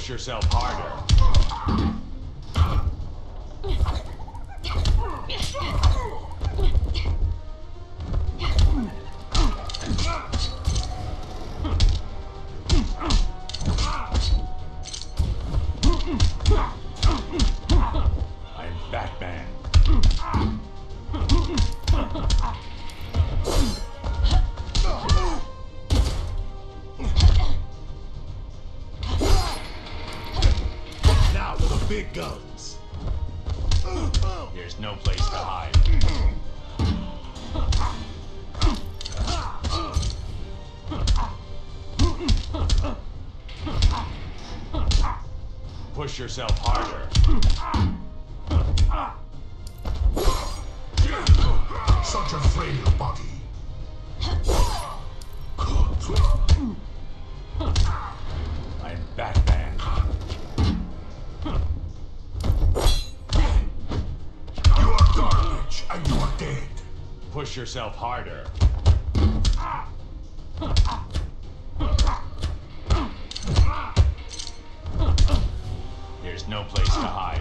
Push yourself harder. I'm Batman. Now for the big guns. There's no place to hide. Push yourself harder. Such a frail body. I'm Batman. You are garbage and you are dead. Push yourself harder. There's no place to hide.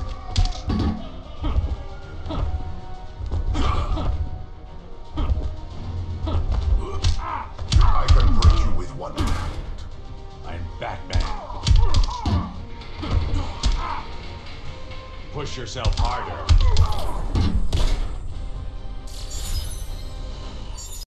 I can break you with one hand. I'm Batman. Push yourself harder.